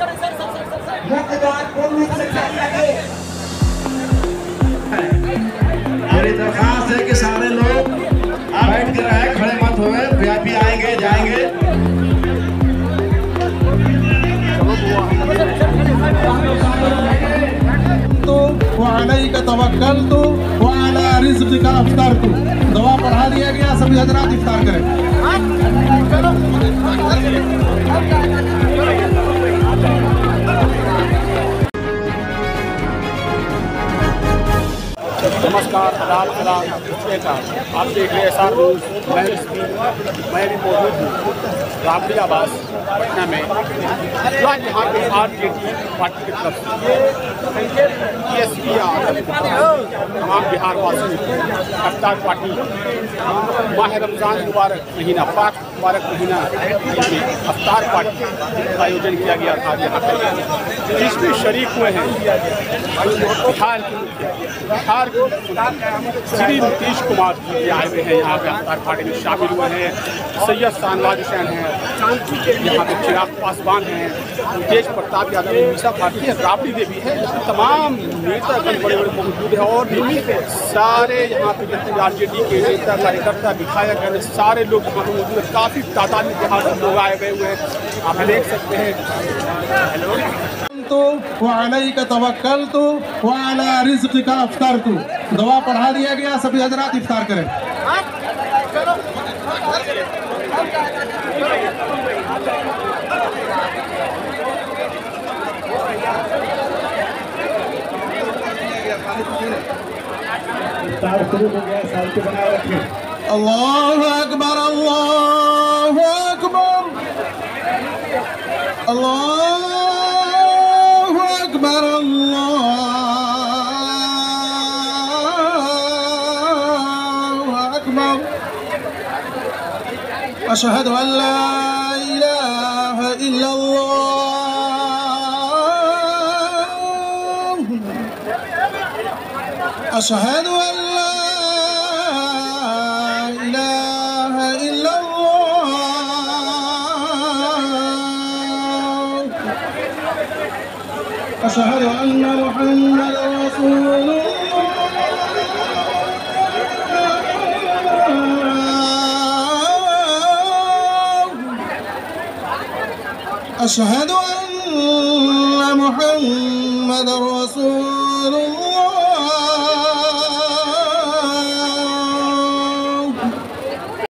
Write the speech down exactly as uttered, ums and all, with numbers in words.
मेरी दरखास्त है कि सारे लोग बैठ के रहे, खड़े मत हुए। वीआईपी आएंगे जाएंगे। तो वअलैका तवक्कलतु वअला रिज़्क़िका अफ़्तरतु। दुआ पढ़ा दिया गया, सभी हज़रात इफ्तार करें। नमस्कार, आदाब, सलाम, नमस्कार। आप देख रहे हैं एस आर न्यूज़। मैं मैं भी मौजूद हूँ राबड़ी आवास पटना में। आज यहाँ पे आर जे डी पार्टी की तरफ से एस पी आर तमाम बिहार वासी अफ्तार पार्टी माह रमज़ान मुबारक महीना पाक मुबारक महीना अफ्तार पार्टी का आयोजन किया गया था यहाँ पे, जिसमें शरीक हुए हैं बिहार के बिहार के श्री नीतीश कुमार जी आए हुए हैं। यहाँ पे अफ्तार पार्टी में शामिल हुए हैं। सैयद शाहनवाज हुसैन हैं, यहाँ पे चिराग पासवान हैं, तेज प्रताप यादव, मीसा भारती है, राबड़ी देवी है। तमाम नेतागण बड़े बड़े मौजूद हैं और सारे यहाँ पे जितने आर जे डी के नेता कार्यकर्ता विधायक सारे लोग यहाँ पे मौजूद हैं। काफ़ी तादाद में बिहार से लोग आए हुए हैं, आप देख सकते हैं। हेलो तो वअलैका तवक्कलतु वअला रिज़्क़िका अफ़्तरतु। दुआ पढ़ा दिया गया, सभी हज़रात इफ्तार करें। इफ्तार शुरू हो गया, साल के बनाए रखें। अल्लाहु अकबर, अल्लाहु अकबर, अल्लाहु अकबर, अल्लाहु अकबर। अशहदु अन ला इलाहा इल्लल्लाह, अशहदु अन ला इलाहा इल्लल्लाह, अशहदु अन्ना मुहम्मदन रसूलुल्लाह, अशहदु अन्ना मुहम्मदन रसूलुल्लाह।